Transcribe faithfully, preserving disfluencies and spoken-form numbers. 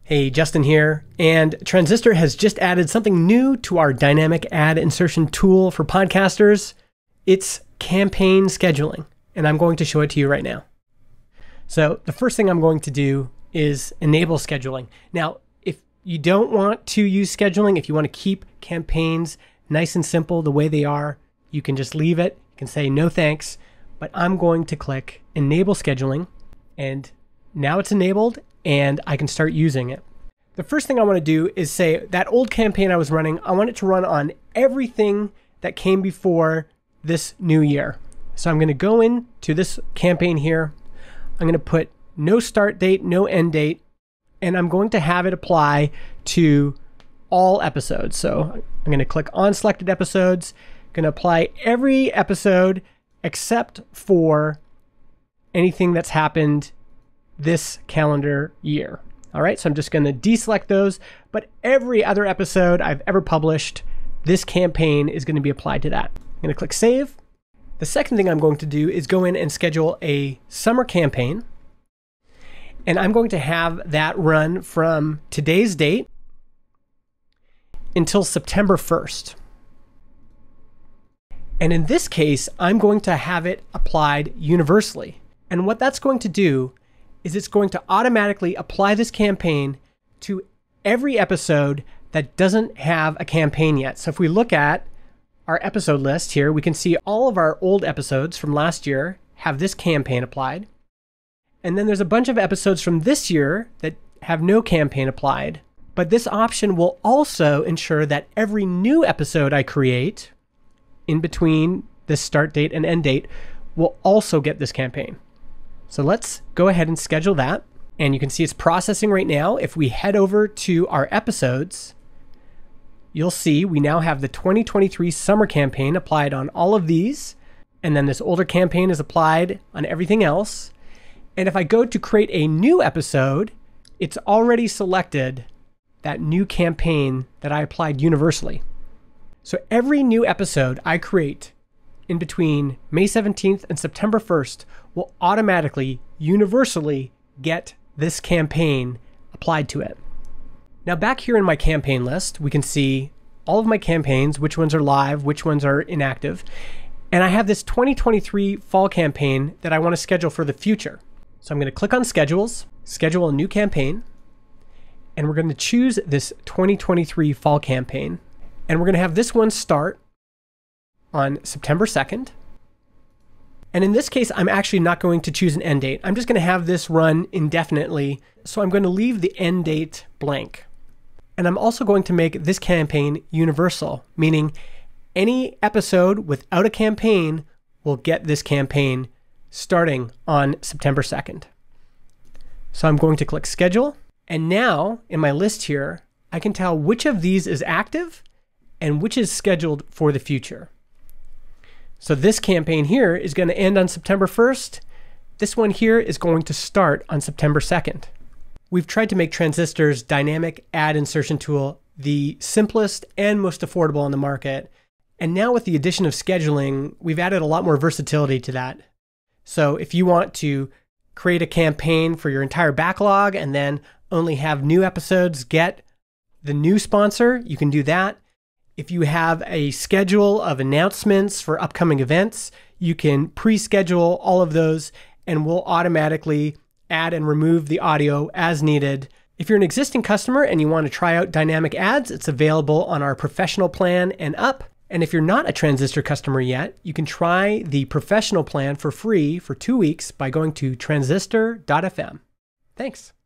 Hey, Justin here, and Transistor has just added something new to our dynamic ad insertion tool for podcasters. It's campaign scheduling, and I'm going to show it to you right now. So the first thing I'm going to do is enable scheduling. Now, if you don't want to use scheduling, if you want to keep campaigns nice and simple the way they are, you can just leave it. You can say no thanks, but I'm going to click enable scheduling, and now it's enabled and I can start using it. The first thing I want to do is say that old campaign I was running, I want it to run on everything that came before this new year. So I'm going to go into this campaign here. I'm going to put no start date, no end date, and I'm going to have it apply to all episodes. So I'm going to click on selected episodes, going to apply every episode except for anything that's happened this calendar year. All right, so I'm just going to deselect those, but every other episode I've ever published, this campaign is going to be applied to that. I'm going to click save. The second thing I'm going to do is go in and schedule a summer campaign, and I'm going to have that run from today's date until September first. And in this case, I'm going to have it applied universally. And what that's going to do is it's going to automatically apply this campaign to every episode that doesn't have a campaign yet. So if we look at our episode list here, we can see all of our old episodes from last year have this campaign applied. And then there's a bunch of episodes from this year that have no campaign applied. But this option will also ensure that every new episode I create in between this start date and end date will also get this campaign. So let's go ahead and schedule that. And you can see it's processing right now. If we head over to our episodes, you'll see we now have the twenty twenty-three summer campaign applied on all of these. And then this older campaign is applied on everything else. And if I go to create a new episode, it's already selected that new campaign that I applied universally. So every new episode I create in between May seventeenth and September first will automatically, universally get this campaign applied to it. Now back here in my campaign list, we can see all of my campaigns, which ones are live, which ones are inactive. And I have this twenty twenty-three fall campaign that I want to schedule for the future. So I'm going to click on schedules, schedule a new campaign, and we're going to choose this twenty twenty-three fall campaign. And we're going to have this one start on September second. And in this case, I'm actually not going to choose an end date. I'm just going to have this run indefinitely. So I'm going to leave the end date blank. And I'm also going to make this campaign universal, meaning any episode without a campaign will get this campaign starting on September second. So I'm going to click schedule. And now in my list here, I can tell which of these is active and which is scheduled for the future. So this campaign here is going to end on September first. This one here is going to start on September second. We've tried to make Transistor's dynamic ad insertion tool the simplest and most affordable on the market. And now with the addition of scheduling, we've added a lot more versatility to that. So if you want to create a campaign for your entire backlog and then only have new episodes get the new sponsor, you can do that. If you have a schedule of announcements for upcoming events, you can pre-schedule all of those and we'll automatically add and remove the audio as needed. If you're an existing customer and you want to try out dynamic ads, it's available on our professional plan and up. And if you're not a Transistor customer yet, you can try the professional plan for free for two weeks by going to transistor dot f m. Thanks.